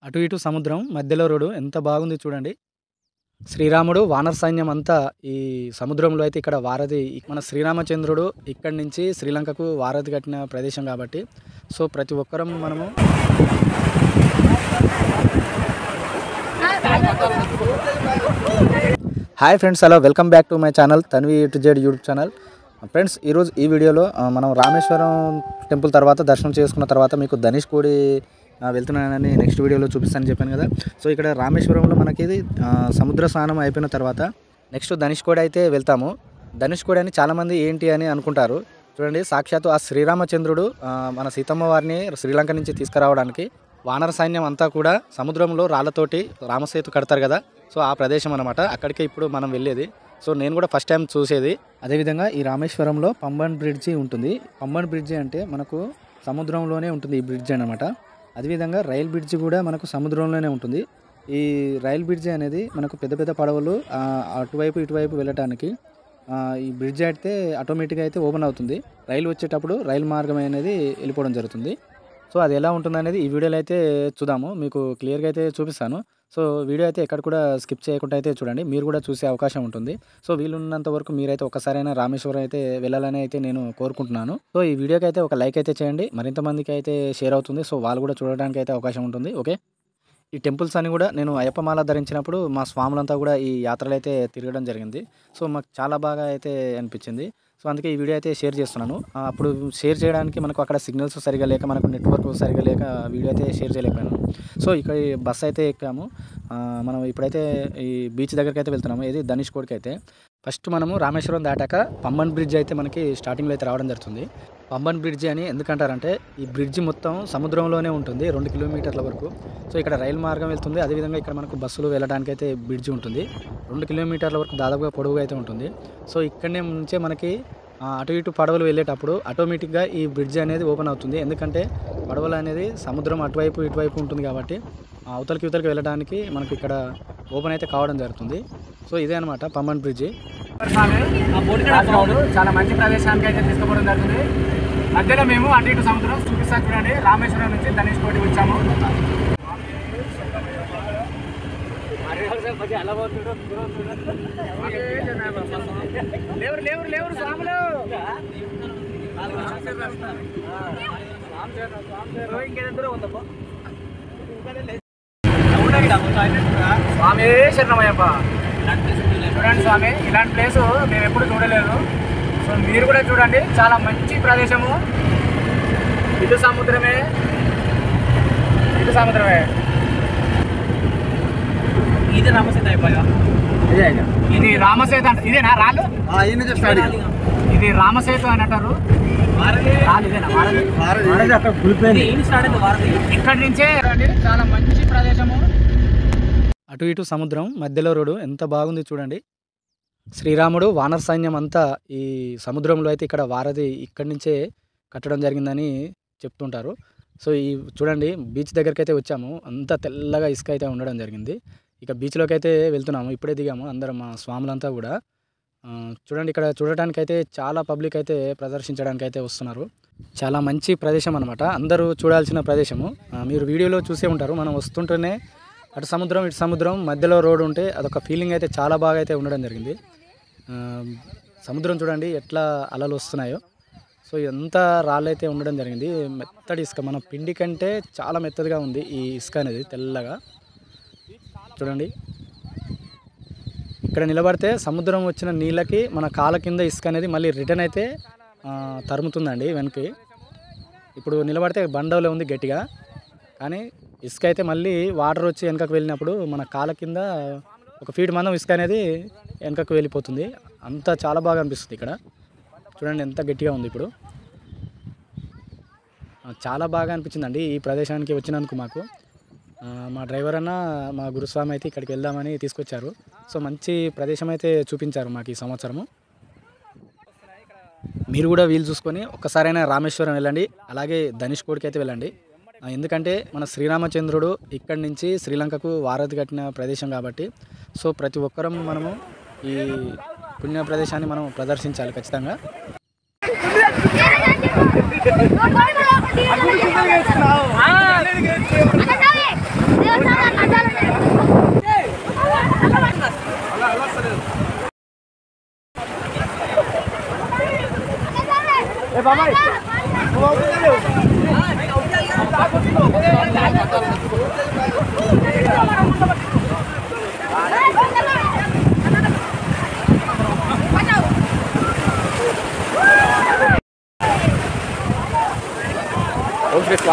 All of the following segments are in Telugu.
అటు ఇటు సముద్రం మధ్యలో రోడ్డు ఎంత బాగుంది చూడండి. శ్రీరాముడు వానర సైన్యం అంతా ఈ సముద్రంలో అయితే ఇక్కడ వారధి మన శ్రీరామచంద్రుడు ఇక్కడి నుంచి శ్రీలంకకు వారధి కట్టిన ప్రదేశం కాబట్టి సో ప్రతి ఒక్కరం మనము hi friends, hello, welcome back to my channel Tanvi to Z YouTube channel. Friends, ఈరోజు ఈ వీడియోలో మనం రామేశ్వరం టెంపుల్ తర్వాత దర్శనం చేసుకున్న తర్వాత మీకు ధనుష్కోడి వెళ్తున్నానని నెక్స్ట్ వీడియోలో చూపిస్తానని చెప్పాను కదా. సో ఇక్కడ రామేశ్వరంలో మనకి ఇది సముద్ర స్నానం అయిపోయిన తర్వాత నెక్స్ట్ ధనుష్కోడి అయితే వెళ్తాము. ధనుష్కోడి అని చాలామంది ఏంటి అని అనుకుంటారు. చూడండి, సాక్షాత్తు ఆ శ్రీరామచంద్రుడు మన సీతమ్మ వారిని శ్రీలంక నుంచి తీసుకురావడానికి వానర సైన్యం అంతా కూడా సముద్రంలో రాళ్లతోటి రామసేతు కడతారు కదా. సో ఆ ప్రదేశం అనమాట, అక్కడికే ఇప్పుడు మనం వెళ్ళేది. సో నేను కూడా ఫస్ట్ టైం చూసేది. అదేవిధంగా ఈ రామేశ్వరంలో పంబన్ బ్రిడ్జి ఉంటుంది. పంబన్ బ్రిడ్జి అంటే మనకు సముద్రంలోనే ఉంటుంది ఈ బ్రిడ్జి అనమాట. అదేవిధంగా రైల్ బ్రిడ్జి కూడా మనకు సముద్రంలోనే ఉంటుంది. ఈ రైల్ బ్రిడ్జి అనేది మనకు పెద్ద పెద్ద పడవలు అటువైపు ఇటువైపు వెళ్ళటానికి ఈ బ్రిడ్జ్ అయితే ఆటోమేటిక్గా అయితే ఓపెన్ అవుతుంది. రైలు వచ్చేటప్పుడు రైలు మార్గం అనేది వెళ్ళిపోవడం జరుగుతుంది. సో అది ఎలా ఉంటుంది అనేది ఈ వీడియోలో అయితే చూద్దాము, మీకు క్లియర్గా అయితే చూపిస్తాను. సో వీడియో అయితే ఎక్కడ కూడా స్కిప్ చేయకుండా అయితే చూడండి, మీరు కూడా చూసే అవకాశం ఉంటుంది. సో వీలున్నంత వరకు మీరైతే ఒకసారైనా రామేశ్వరం అయితే వెళ్ళాలని అయితే నేను కోరుకుంటున్నాను. సో ఈ వీడియోకి అయితే ఒక లైక్ అయితే చేయండి, మరింత మందికి అయితే షేర్ అవుతుంది. సో వాళ్ళు కూడా చూడడానికి అయితే అవకాశం ఉంటుంది. ఓకే, ఈ టెంపుల్స్ అని కూడా నేను అయ్యప్పమాల ధరించినప్పుడు మా స్వాములంతా కూడా ఈ యాత్రలు అయితే తిరగడం జరిగింది. సో మాకు చాలా బాగా అయితే అనిపించింది. సో అందుకే ఈ వీడియో అయితే షేర్ చేస్తున్నాను. అప్పుడు షేర్ చేయడానికి మనకు అక్కడ సిగ్నల్స్ సరిగా లేక, మనకు నెట్వర్క్ సరిగా లేక వీడియో అయితే షేర్ చేయలేకపోయాను. సో ఇక్కడ ఈ బస్సు అయితే ఎక్కాము. మనం ఇప్పుడైతే ఈ బీచ్ దగ్గరికి అయితే వెళ్తున్నాము. ఇది ధనుష్కోడికి అయితే ఫస్ట్ మనము రామేశ్వరం దాటాక పంబన్ బ్రిడ్జ్ అయితే మనకి స్టార్టింగ్లో అయితే రావడం జరుగుతుంది. పంబన్ బ్రిడ్జి అని ఎందుకంటారంటే ఈ బ్రిడ్జి మొత్తం సముద్రంలోనే ఉంటుంది 2 కిలోమీటర్ల వరకు. సో ఇక్కడ రైలు మార్గం వెళ్తుంది. అదేవిధంగా ఇక్కడ మనకు బస్సులు వెళ్ళడానికి అయితే బ్రిడ్జి ఉంటుంది. 2 కిలోమీటర్ల వరకు దాదాపుగా పొడవుగా అయితే ఉంటుంది. సో ఇక్కడనే నుంచే మనకి అటు ఇటు పడవలు వెళ్ళేటప్పుడు ఆటోమేటిక్గా ఈ బ్రిడ్జి అనేది ఓపెన్ అవుతుంది. ఎందుకంటే పడవలు అనేది సముద్రం అటువైపు ఇటువైపు ఉంటుంది కాబట్టి అవతలకి ఇవతలకి వెళ్ళడానికి మనకి ఇక్కడ ఓపెన్ అయితే కావడం జరుగుతుంది. సో ఇదే అనమాట పంబన్ బ్రిడ్జి. చాలా మంచి ప్రదేశానికి అయితే తీసుకోవడం జరుగుతుంది. మధ్యలో మేము అటు ఇటు సముద్రం చూపిస్తా చూడండి. రామేశ్వరం నుంచి ధనుష్కోడి వచ్చాము. లేవురు స్వాములు స్వామి శరణమయ్యప్ప. చూడండి స్వామి, ఇలాంటి ప్లేసు మేము ఎప్పుడు చూడలేదు. సో మీరు కూడా చూడండి, చాలా మంచి ప్రదేశము. ఇటు సముద్రమే ఇది రామసేత అయిపోయా. ఇది రామసేత అంట. ఇదేనా రాళ్ళు? ఇది రామసేతు అని అంటారు. ఇక్కడి నుంచే చాలా మంచి ప్రదేశము. అటు ఇటు సముద్రం మధ్యలో రోడ్డు ఎంత బాగుంది చూడండి. శ్రీరాముడు వానర సైన్యం అంతా ఈ సముద్రంలో అయితే ఇక్కడ వారధి ఇక్కడి నుంచే కట్టడం జరిగిందని చెప్తుంటారు. సో ఈ చూడండి, బీచ్ దగ్గరికి అయితే వచ్చాము. అంతా తెల్లగా ఇసుక అయితే ఉండడం జరిగింది. ఇక బీచ్లోకి అయితే వెళ్తున్నాము. ఇప్పుడే దిగాము అందరం, మా స్వాములంతా కూడా. చూడండి, ఇక్కడ చూడటానికి అయితే చాలా పబ్లిక్ అయితే ప్రదర్శించడానికి అయితే వస్తున్నారు. చాలా మంచి ప్రదేశం అనమాట, అందరూ చూడాల్సిన ప్రదేశము. మీరు వీడియోలో చూసే ఉంటారు. మనం వస్తుంటేనే అటు సముద్రం ఇటు సముద్రం మధ్యలో రోడ్డు ఉంటే అదొక ఫీలింగ్ అయితే చాలా బాగా అయితే ఉండడం జరిగింది. సముద్రం చూడండి ఎట్లా అలలు వస్తున్నాయో. సో ఎంత రాళ్ళు అయితే ఉండడం జరిగింది. మెత్తడి ఇసుక, మన పిండి కంటే చాలా మెత్తదిగా ఉంది ఈ ఇసుక అనేది, తెల్లగా చూడండి. ఇక్కడ నిలబడితే సముద్రం వచ్చిన నీళ్ళకి మన కాళ్ళ కింద ఇసుక అనేది మళ్ళీ రిటర్న్ అయితే తరుముతుందండి వెనక్కి. ఇప్పుడు నిలబడితే బండవలే ఉంది గట్టిగా, కానీ ఇసుక అయితే మళ్ళీ వాటర్ వచ్చి వెనకకు వెళ్ళినప్పుడు మన కాళ్ళ కింద 1 ఫీట్ మందం ఇసుక అనేది వెనకకు వెళ్ళిపోతుంది. అంతా చాలా బాగా అనిపిస్తుంది ఇక్కడ. చూడండి ఎంత గట్టిగా ఉంది. ఇప్పుడు చాలా బాగా అనిపించిందండి ఈ ప్రదేశానికి వచ్చినందుకు మాకు. మా డ్రైవర్ అన్న, మా గురుస్వామి అయితే ఇక్కడికి వెళ్దామని తీసుకొచ్చారు. సో మంచి ప్రదేశం అయితే చూపించారు మాకు ఈ సంవత్సరము. మీరు కూడా వీలు చూసుకొని ఒక్కసారైనా రామేశ్వరం వెళ్ళండి, అలాగే ధనుష్కోడికి అయితే వెళ్ళండి. ఎందుకంటే మన శ్రీరామచంద్రుడు ఇక్కడి నుంచి శ్రీలంకకు వారధి కట్టిన ప్రదేశం కాబట్టి సో ప్రతి ఒక్కరం మనము ఈ పుణ్య ప్రదేశాన్ని మనం ప్రదర్శించాలి ఖచ్చితంగా.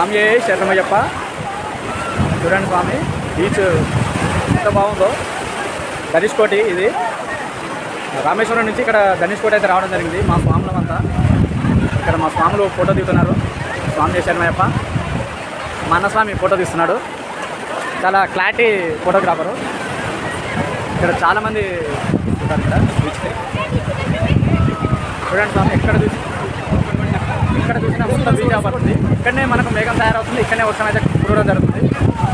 స్వామి శరణమయ్యప్ప. చూడండి స్వామి, బీచ్ ఎంత బాగుందో. ధనుష్కోటి ఇది రామేశ్వరం నుంచి ఇక్కడ ధనుష్కోటి అయితే రావడం జరిగింది. మా స్వాములం అంతా ఇక్కడ మా స్వాములు ఫోటో దిగుతున్నారు. స్వామి శరణమయ్యప్ప. మా అన్నస్వామి ఫోటో తీస్తున్నాడు. చాలా క్లారిటీ ఫోటోగ్రాఫరు. ఇక్కడ చాలామంది ఉంటారు ఇక్కడ బీచ్కి. చూడండి స్వామి, ఎక్కడ చూసినా మొత్తం బీచ్ పడుతుంది. ఇక్కడనే మనకు మేఘం తయారవుతుంది. ఇక్కడనే వర్షం అయితే కురవడం జరుగుతుంది.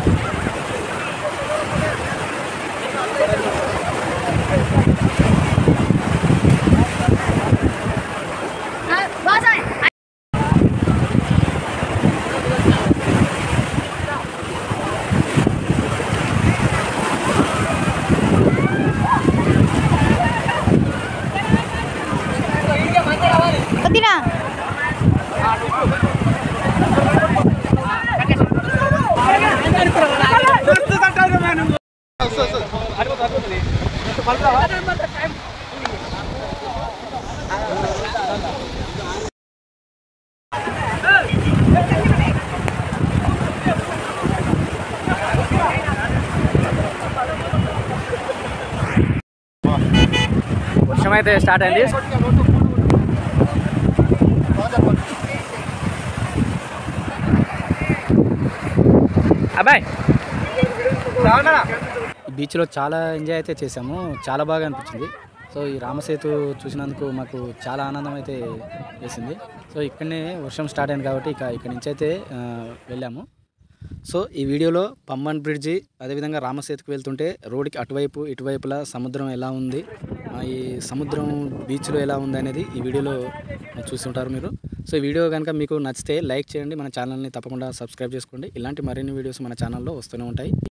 వర్షం అయితే స్టార్ట్ అయింది. అబ్బాయి బీచ్లో చాలా ఎంజాయ్ అయితే చేసాము. చాలా బాగా అనిపించింది. సో ఈ రామసేతు చూసినందుకు మాకు చాలా ఆనందం అయితే వేసింది. సో ఇక్కడనే వర్షం స్టార్ట్ అయింది కాబట్టి ఇక్కడి నుంచి అయితే వెళ్ళాము. సో ఈ వీడియోలో పంబన్ బ్రిడ్జి, అదేవిధంగా రామసేతుకు వెళ్తుంటే రోడ్డుకి అటువైపు ఇటువైపులా సముద్రం ఎలా ఉంది, ఈ సముద్రం బీచ్లో ఎలా ఉంది అనేది ఈ వీడియోలో చూస్తుంటారు మీరు. సో ఈ వీడియో కనుక మీకు నచ్చితే లైక్ చేయండి. మన ఛానల్ని తప్పకుండా సబ్స్క్రైబ్ చేసుకోండి. ఇలాంటి మరిన్ని వీడియోస్ మన ఛానల్లో వస్తూనే ఉంటాయి.